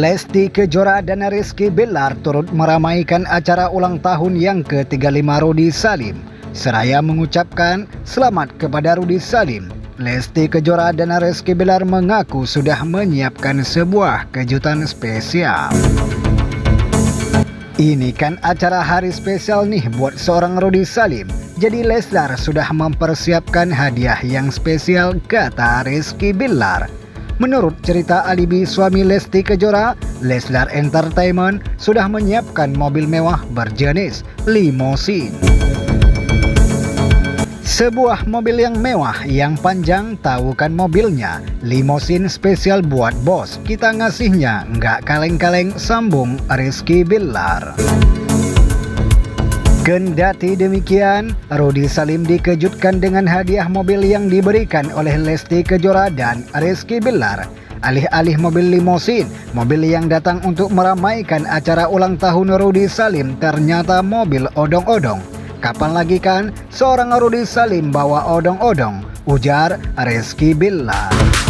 Lesti Kejora dan Rizky Bilar turut meramaikan acara ulang tahun yang ke-35 Rudy Salim. Seraya mengucapkan selamat kepada Rudy Salim, Lesti Kejora dan Rizky Bilar mengaku sudah menyiapkan sebuah kejutan spesial. Ini kan acara hari spesial nih buat seorang Rudy Salim. Jadi Leslar sudah mempersiapkan hadiah yang spesial, kata Rizky Bilar. Menurut cerita alibi suami Lesti Kejora, Leslar Entertainment sudah menyiapkan mobil mewah berjenis limosin. Sebuah mobil yang mewah, yang panjang, tahu kan mobilnya? Limosin spesial buat bos, kita ngasihnya nggak kaleng-kaleng, sambung Rizky Bilar. Kendati demikian, Rudy Salim dikejutkan dengan hadiah mobil yang diberikan oleh Lesti Kejora dan Rizky Bilar. Alih-alih mobil limosin, mobil yang datang untuk meramaikan acara ulang tahun Rudy Salim ternyata mobil odong-odong. Kapan lagi kan seorang Rudy Salim bawa odong-odong, ujar Rizky Bilar.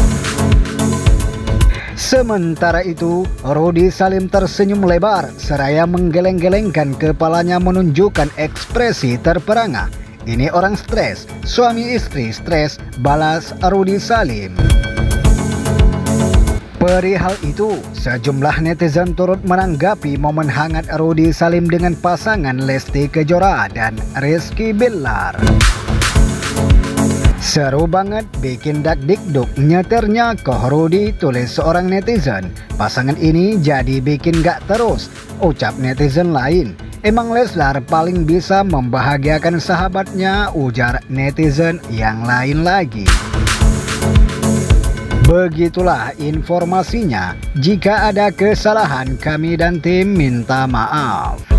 Sementara itu, Rudy Salim tersenyum lebar seraya menggeleng-gelengkan kepalanya menunjukkan ekspresi terperangah. Ini orang stres, suami istri stres, balas Rudy Salim. Perihal itu, sejumlah netizen turut menanggapi momen hangat Rudy Salim dengan pasangan Lesti Kejora dan Rizky Bilar. Seru banget, bikin dak-dikduk nyetirnya Koh Rudy, tulis seorang netizen. Pasangan ini jadi bikin gak terus, ucap netizen lain. Emang Leslar paling bisa membahagiakan sahabatnya, ujar netizen yang lain lagi. Begitulah informasinya. Jika ada kesalahan, kami dan tim minta maaf.